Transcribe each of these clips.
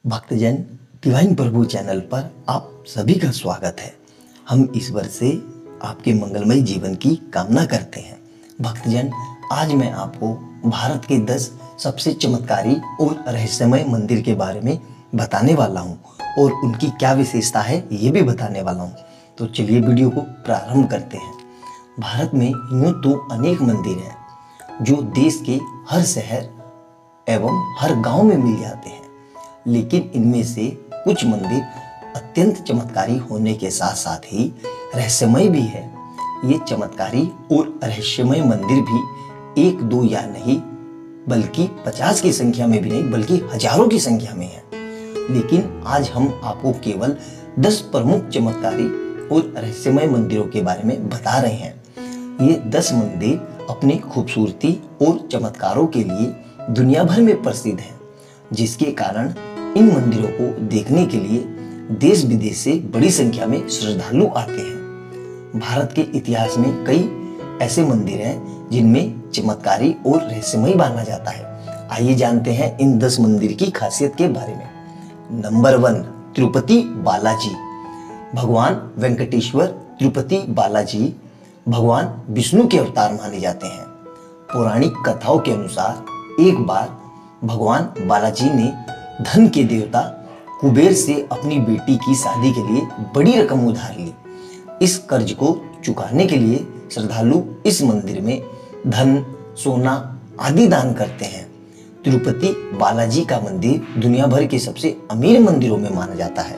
भक्तजन डिवाइन प्रभु चैनल पर आप सभी का स्वागत है। हम ईश्वर से आपके मंगलमय जीवन की कामना करते हैं। भक्तजन, आज मैं आपको भारत के 10 सबसे चमत्कारी और रहस्यमय मंदिर के बारे में बताने वाला हूं और उनकी क्या विशेषता है ये भी बताने वाला हूं। तो चलिए वीडियो को प्रारंभ करते हैं। भारत में यूं तो अनेक मंदिर हैं जो देश के हर शहर एवं हर गांव में मिल जाते हैं, लेकिन इनमें से कुछ मंदिर अत्यंत चमत्कारी होने के साथ साथ ही रहस्यमय भी है। ये चमत्कारी और रहस्यमय मंदिर भी 1, 2 या नहीं बल्कि 50 की संख्या में भी नहीं बल्कि हजारों की संख्या में है। लेकिन आज हम आपको केवल 10 प्रमुख चमत्कारी और रहस्यमय मंदिरों के बारे में बता रहे हैं। ये 10 मंदिर अपनी खूबसूरती और चमत्कारों के लिए दुनिया भर में प्रसिद्ध हैं, जिसके कारण इन मंदिरों को देखने के लिए देश विदेश से बड़ी संख्या में श्रद्धालु आते हैं। भारत के इतिहास में कई ऐसे मंदिर हैं जिनमें चमत्कारी और रहस्यमय माना जाता है। आइए जानते हैं इन 10 मंदिर की खासियत के बारे में। नंबर 1, तिरुपति बालाजी। भगवान वेंकटेश्वर तिरुपति बालाजी भगवान विष्णु के अवतार माने जाते हैं। पौराणिक कथाओं के अनुसार एक बार भगवान बालाजी ने धन के देवता कुबेर से अपनी बेटी की शादी के लिए बड़ी रकम उधार ली। इस कर्ज को चुकाने के लिए श्रद्धालु इस मंदिर में धन, सोना आदि दान करते हैं। तिरुपति बालाजी का मंदिर दुनिया भर के सबसे अमीर मंदिरों में माना जाता है।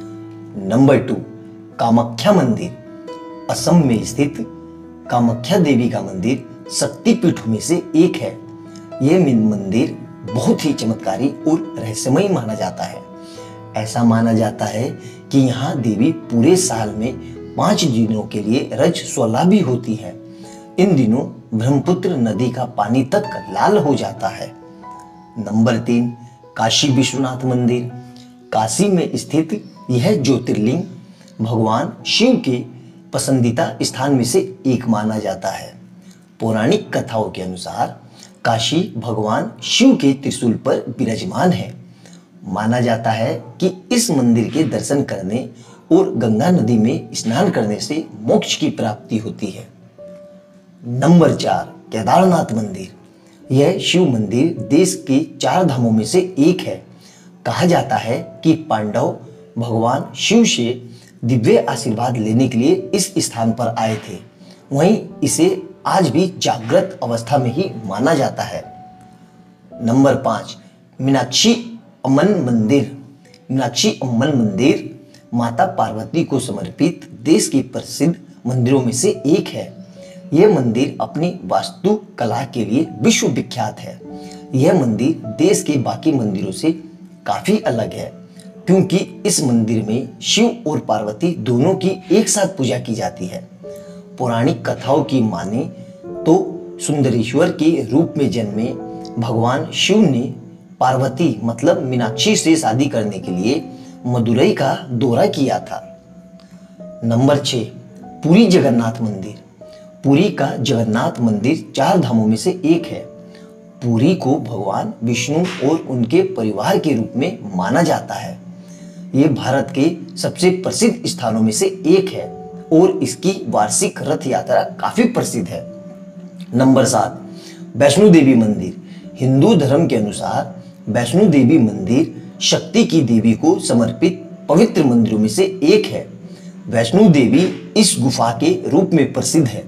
नंबर 2, कामाख्या मंदिर। असम में स्थित कामाख्या देवी का मंदिर शक्तिपीठों में से एक है। यह मंदिर बहुत ही चमत्कारी और रहस्यमय माना जाता है। ऐसा माना जाता है कि यहाँ देवी पूरे साल में 5 दिनों के लिए रजस्वला भी होती है। इन दिनों ब्रह्मपुत्र नदी का पानी तक लाल हो जाता है। नंबर 3, काशी विश्वनाथ मंदिर। काशी में स्थित यह ज्योतिर्लिंग भगवान शिव के पसंदीदा स्थान में से एक माना जाता है। पौराणिक कथाओं के अनुसार काशी भगवान शिव के त्रिशूल पर विराजमान है। माना जाता है कि इस मंदिर के दर्शन करने और गंगा नदी में स्नान करने से मोक्ष की प्राप्ति होती है। नंबर 4, केदारनाथ मंदिर। यह शिव मंदिर देश के 4 धामों में से एक है। कहा जाता है कि पांडव भगवान शिव से दिव्य आशीर्वाद लेने के लिए इस स्थान पर आए थे। वहीं इसे आज भी जागृत अवस्था में ही माना जाता है। नंबर 5, मीनाक्षी अम्मन मंदिर। मीनाक्षी अम्मन मंदिर माता पार्वती को समर्पित देश के प्रसिद्ध मंदिरों में से एक है। यह मंदिर अपनी वास्तु कला के लिए विश्व विख्यात है। यह मंदिर देश के बाकी मंदिरों से काफी अलग है, क्योंकि इस मंदिर में शिव और पार्वती दोनों की एक साथ पूजा की जाती है। पौराणिक कथाओं की माने तो सुंदरेश्वर के रूप में जन्मे भगवान शिव ने पार्वती मतलब मीनाक्षी से शादी करने के लिए मदुरई का दौरा किया था। नंबर 6, पुरी जगन्नाथ मंदिर। पुरी का जगन्नाथ मंदिर 4 धामों में से एक है। पुरी को भगवान विष्णु और उनके परिवार के रूप में माना जाता है। ये भारत के सबसे प्रसिद्ध स्थानों में से एक है और इसकी वार्षिक रथ यात्रा काफी प्रसिद्ध है। नंबर 7, वैष्णो देवी मंदिर। हिंदू धर्म के अनुसार वैष्णो देवी मंदिर शक्ति की देवी को समर्पित पवित्र मंदिरों में से एक है। वैष्णो देवी इस गुफा के रूप में प्रसिद्ध है।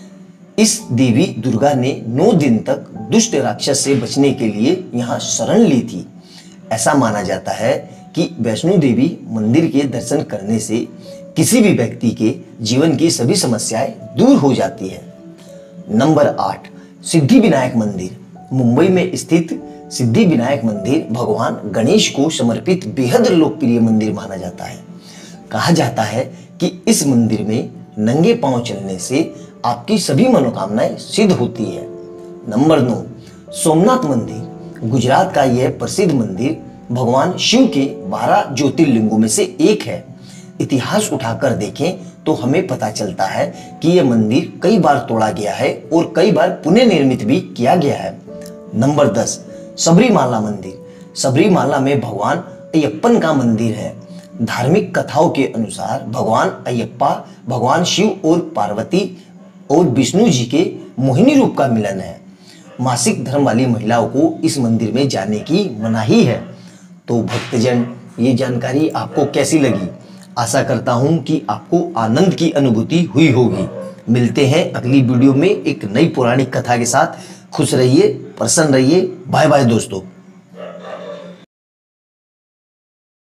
इस देवी दुर्गा ने 9 दिन तक दुष्ट राक्षस से बचने के लिए यहाँ शरण ली थी। ऐसा माना जाता है कि वैष्णो देवी मंदिर के दर्शन करने से किसी भी व्यक्ति के जीवन की सभी समस्याएं दूर हो जाती है। नंबर 8, सिद्धि विनायक मंदिर। मुंबई में स्थित सिद्धि विनायक मंदिर भगवान गणेश को समर्पित बेहद लोकप्रिय मंदिर माना जाता है। कहा जाता है कि इस मंदिर में नंगे पांव चलने से आपकी सभी मनोकामनाएं सिद्ध होती है। नंबर 9, सोमनाथ मंदिर। गुजरात का यह प्रसिद्ध मंदिर भगवान शिव के 12 ज्योतिर्लिंगों में से एक है। इतिहास उठाकर देखें तो हमें पता चलता है कि यह मंदिर कई बार तोड़ा गया है और कई बार पुनर्निर्मित भी किया गया है। नंबर 10, सबरीमाला मंदिर। सबरीमाला में भगवान अयप्पन का मंदिर है। धार्मिक कथाओं के अनुसार भगवान अयप्पा भगवान शिव और पार्वती और विष्णु जी के मोहिनी रूप का मिलन है। मासिक धर्म वाली महिलाओं को इस मंदिर में जाने की मनाही है। तो भक्तजन, ये जानकारी आपको कैसी लगी? आशा करता हूं कि आपको आनंद की अनुभूति हुई होगी। मिलते हैं अगली वीडियो में एक नई पौराणिक कथा के साथ। खुश रहिए, प्रसन्न रहिए। बाय बाय दोस्तों।